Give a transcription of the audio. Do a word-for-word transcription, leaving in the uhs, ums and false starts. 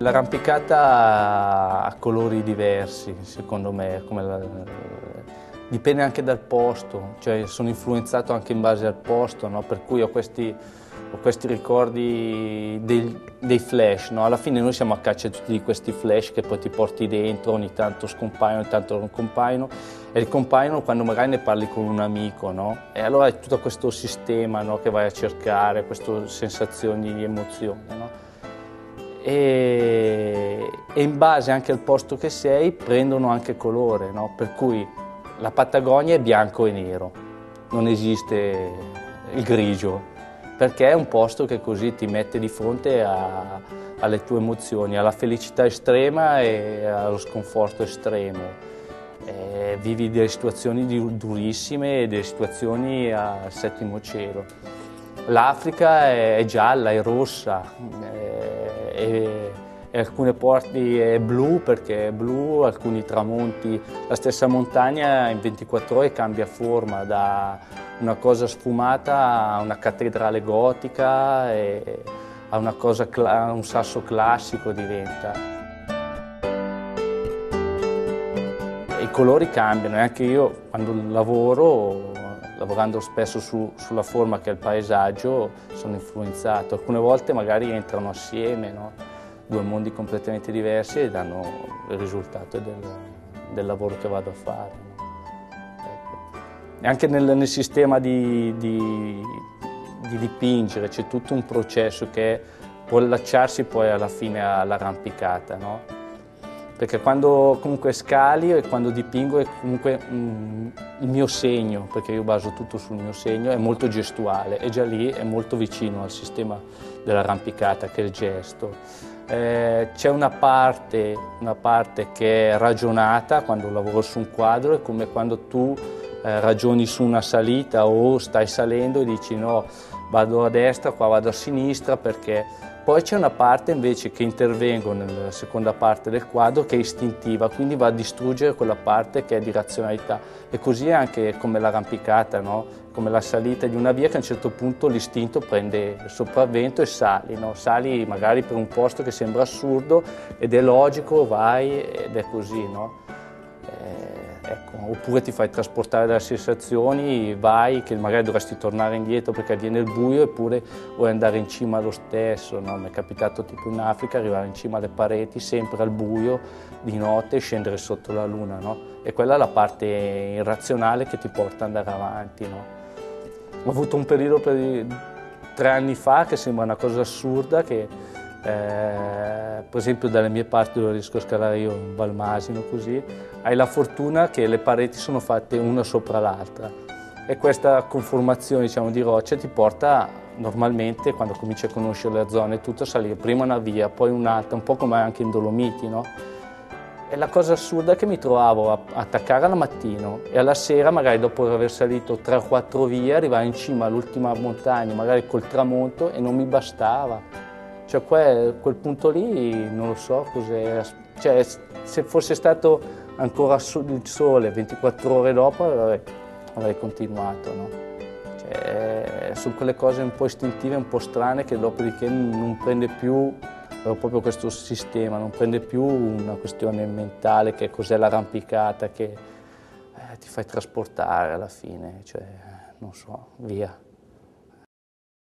L'arrampicata ha colori diversi, secondo me, come la, dipende anche dal posto, cioè sono influenzato anche in base al posto, no? Per cui ho questi, ho questi ricordi dei, dei flash, no? Alla fine noi siamo a caccia di tutti questi flash che poi ti porti dentro, ogni tanto scompaiono, ogni tanto non compaiono, e ricompaiono quando magari ne parli con un amico, no? E allora è tutto questo sistema, no? Che vai a cercare, queste sensazioni di emozione, no? E, e in base anche al posto che sei prendono anche colore, no? Per cui la Patagonia è bianco e nero, non esiste il grigio, perché è un posto che così ti mette di fronte a, alle tue emozioni, alla felicità estrema e allo sconforto estremo. E vivi delle situazioni durissime e delle situazioni al settimo cielo. L'Africa è gialla, è rossa, e, e alcune parti è blu perché è blu, alcuni tramonti, la stessa montagna in ventiquattro ore cambia forma da una cosa sfumata a una cattedrale gotica e a una cosa, a un sasso classico diventa. I colori cambiano e anche io quando lavoro, lavorando spesso su, sulla forma che è il paesaggio, sono influenzato. Alcune volte magari entrano assieme, no? Due mondi completamente diversi e danno il risultato del, del lavoro che vado a fare. No? Ecco. E anche nel, nel sistema di, di, di dipingere c'è tutto un processo che può allacciarsi poi alla fine all'arrampicata, no? Perché quando comunque scali e quando dipingo è comunque mm, il mio segno, perché io baso tutto sul mio segno, è molto gestuale e già lì è molto vicino al sistema dell'arrampicata che è il gesto. Eh, c'è una parte, una parte che è ragionata quando lavoro su un quadro, è come quando tu eh, ragioni su una salita o stai salendo e dici no, vado a destra, qua vado a sinistra perché... Poi c'è una parte invece che intervengo nella seconda parte del quadro che è istintiva, quindi va a distruggere quella parte che è di razionalità. E così è anche come l'arrampicata, no? Come la salita di una via che a un certo punto l'istinto prende il sopravvento e sali, no? Sali magari per un posto che sembra assurdo ed è logico, vai ed è così, no? Ecco, oppure ti fai trasportare dalle sensazioni, vai che magari dovresti tornare indietro perché viene il buio eppure vuoi andare in cima lo stesso, no? Mi è capitato tipo in Africa arrivare in cima alle pareti sempre al buio di notte e scendere sotto la luna, no? E quella è la parte irrazionale che ti porta ad andare avanti, no? Ho avuto un periodo per tre anni fa che sembra una cosa assurda che Eh, per esempio dalle mie parti dove riesco a scalare io in Valmasino così, hai la fortuna che le pareti sono fatte una sopra l'altra e questa conformazione diciamo, di roccia ti porta normalmente quando cominci a conoscere le zone tutto a salire prima una via, poi un'altra, un po' come anche in Dolomiti, no? E la cosa assurda è che mi trovavo a attaccare al mattino e alla sera magari dopo aver salito tre o quattro vie arrivare in cima all'ultima montagna magari col tramonto e non mi bastava. Cioè quel, quel punto lì non lo so cos'è, cioè se fosse stato ancora il sole ventiquattro ore dopo avrei, avrei continuato, no? Cioè, sono quelle cose un po' istintive, un po' strane che dopodiché non prende più proprio questo sistema, non prende più una questione mentale che cos'è l'arrampicata che eh, ti fai trasportare alla fine, cioè non so, via.